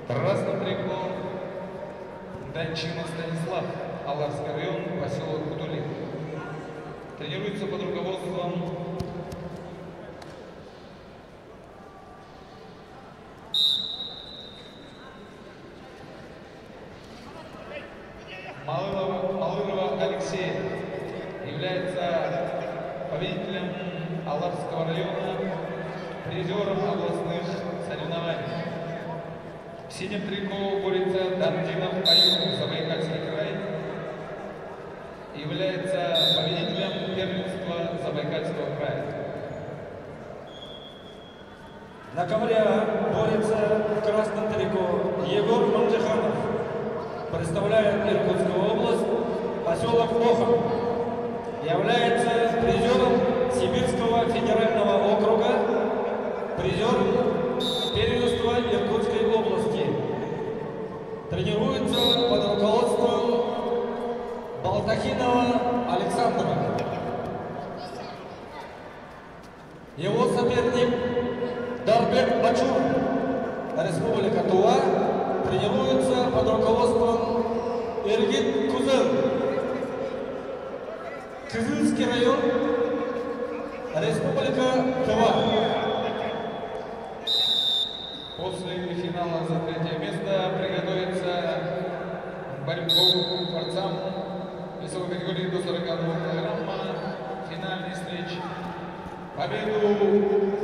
Красным триколом Данчина Станислав, Аларский район, поселок Кутулин. Тренируется под руководством Малырова Алексея. Является победителем Аларского района, призером областных соревнований. В синем трико борется Дандинов Аюн, Забайкальский край. Является победителем первенства Забайкальского края. На ковре борется в красном трико Егор Манджиханов. Представляет Иркутскую область, поселок Оха. Является призером Сибирского федерального округа, призером первенства Иркутской области. Тренируется под руководством Балтахинова Александра. Его соперник Дарбек Бачур, Республика Тува, тренируется под руководством Иргит Кузен, Кызылский район, Республика Тува. После финала за третье место приготовится к борьбе борцам весовой категории до 42 килограмма финальной встречи. Победу